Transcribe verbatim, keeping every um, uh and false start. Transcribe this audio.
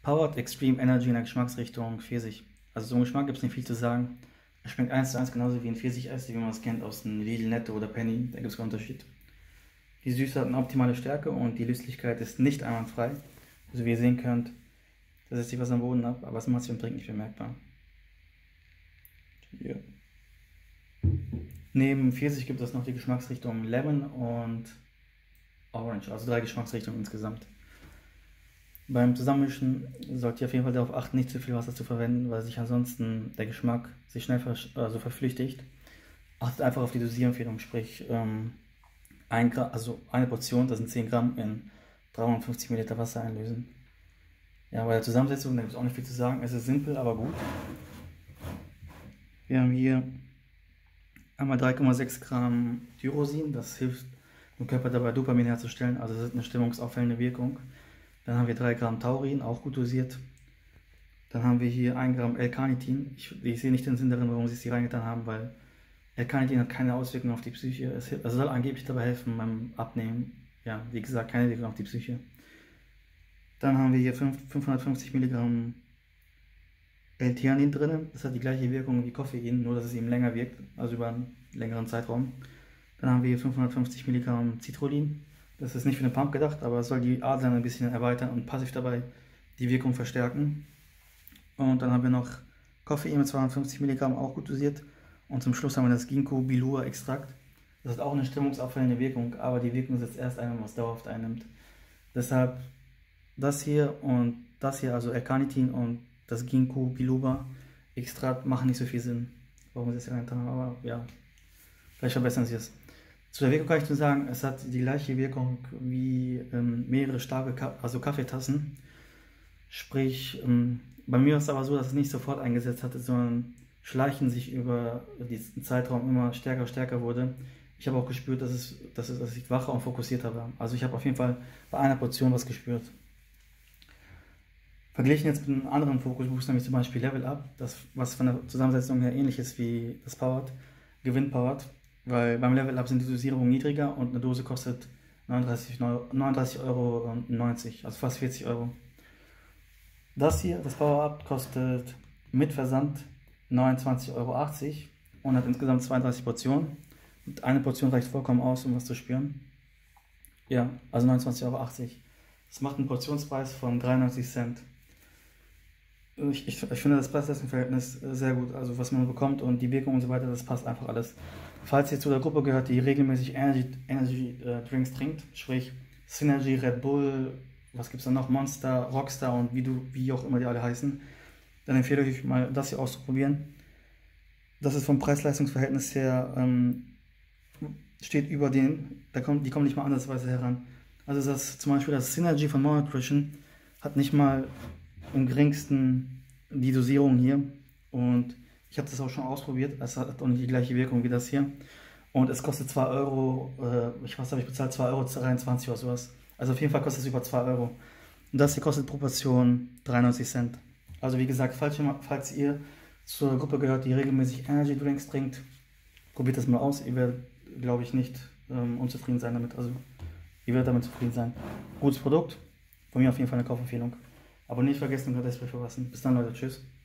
Powered Extreme Energy in der Geschmacksrichtung Pfirsich. Also zum Geschmack gibt es nicht viel zu sagen. Es schmeckt eins zu eins genauso wie ein Pfirsicheis, wie man es kennt aus dem Lidl, Netto oder Penny. Da gibt es keinen Unterschied. Die Süße hat eine optimale Stärke und die Löslichkeit ist nicht einwandfrei. Also wie ihr sehen könnt, da setzt sich was am Boden ab, aber es macht sich im Trinken nicht bemerkbar. Hier. Neben Pfirsich gibt es noch die Geschmacksrichtung Lemon und Orange, also drei Geschmacksrichtungen insgesamt. Beim Zusammenmischen sollt ihr auf jeden Fall darauf achten, nicht zu viel Wasser zu verwenden, weil sich ansonsten der Geschmack sich schnell ver also verflüchtigt. Achtet einfach auf die Dosierempfehlung, sprich ähm, ein Gramm, also eine Portion, das sind zehn Gramm, in dreihundertfünfzig Milliliter Wasser einlösen. Ja, bei der Zusammensetzung, da gibt es auch nicht viel zu sagen, es ist simpel, aber gut. Wir haben hier einmal drei Komma sechs Gramm Tyrosin, das hilft dem Körper dabei, Dopamin herzustellen, also das ist eine stimmungsauffällende Wirkung. Dann haben wir drei Gramm Taurin, auch gut dosiert. Dann haben wir hier ein Gramm L-Carnitin. Ich, ich sehe nicht den Sinn darin, warum sie es hier reingetan haben, weil L-Carnitin hat keine Auswirkungen auf die Psyche. Es also soll angeblich dabei helfen beim Abnehmen. Ja, wie gesagt, keine Wirkung auf die Psyche. Dann haben wir hier fünfhundertfünfzig Milligramm L-Theanin drin. Das hat die gleiche Wirkung wie Koffein, nur dass es eben länger wirkt, also über einen längeren Zeitraum. Dann haben wir hier fünfhundertfünfzig Milligramm Citrullin. Das ist nicht für den Pump gedacht, aber es soll die Adern ein bisschen erweitern und passiv dabei die Wirkung verstärken. Und dann haben wir noch Koffein mit zweihundertfünfzig Milligramm, auch gut dosiert. Und zum Schluss haben wir das Ginkgo Biloba Extrakt. Das hat auch eine stimmungsauffällende Wirkung, aber die Wirkung setzt erst ein, wenn man es dauerhaft einnimmt. Deshalb das hier und das hier, also L-Carnitin und das Ginkgo Biloba Extrakt, machen nicht so viel Sinn, warum sie es hier reingetan haben, aber ja, vielleicht verbessern sie es. Zu der Wirkung kann ich nur sagen, es hat die gleiche Wirkung wie ähm, mehrere starke Ka also Kaffeetassen. Sprich, ähm, bei mir war es aber so, dass es nicht sofort eingesetzt hatte, sondern schleichend sich über diesen Zeitraum immer stärker und stärker wurde. Ich habe auch gespürt, dass, es, dass, es, dass ich wacher und fokussierter war. Also ich habe auf jeden Fall bei einer Portion was gespürt. Verglichen jetzt mit einem anderen Fokusboost, nämlich zum Beispiel Level Up, das, was von der Zusammensetzung her ähnlich ist wie das Powered, gewinnt Powered. Weil beim Level Up sind die Dosierungen niedriger und eine Dose kostet neununddreißig Euro neunzig, also fast vierzig Euro. Das hier, das Power Up, kostet mit Versand neunundzwanzig Euro achtzig und hat insgesamt zweiunddreißig Portionen. Und eine Portion reicht vollkommen aus, um was zu spüren. Ja, also neunundzwanzig Euro achtzig. Das macht einen Portionspreis von dreiundneunzig Cent. Ich, ich, ich finde das Preis-Leistungs-Verhältnis sehr gut, also was man bekommt und die Wirkung und so weiter, das passt einfach alles. Falls ihr zu der Gruppe gehört, die regelmäßig Energy, Energy äh, Drinks trinkt, sprich Synergy, Red Bull, was gibt es da noch, Monster, Rockstar und wie, du, wie auch immer die alle heißen, dann empfehle ich euch mal, das hier auszuprobieren. Das ist vom Preis-Leistungs-Verhältnis her, ähm, steht über den, da kommt, die kommen nicht mal andersweise heran. Also das zum Beispiel das Synergy von More Nutrition hat nicht mal im geringsten die Dosierung hier und ich habe das auch schon ausprobiert, es hat auch nicht die gleiche Wirkung wie das hier und es kostet zwei Euro, äh, ich weiß, habe ich bezahlt, zwei Euro dreiundzwanzig oder sowas, also auf jeden Fall kostet es über zwei Euro und das hier kostet pro Portion dreiundneunzig Cent. Also wie gesagt, falls ihr, falls ihr zur Gruppe gehört, die regelmäßig Energy Drinks trinkt, probiert das mal aus, ihr werdet, glaube ich, nicht ähm, unzufrieden sein damit, also ihr werdet damit zufrieden sein. Gutes Produkt, von mir auf jeden Fall eine Kaufempfehlung. Aber nicht vergessen, das Display verpassen. Bis dann, Leute. Tschüss.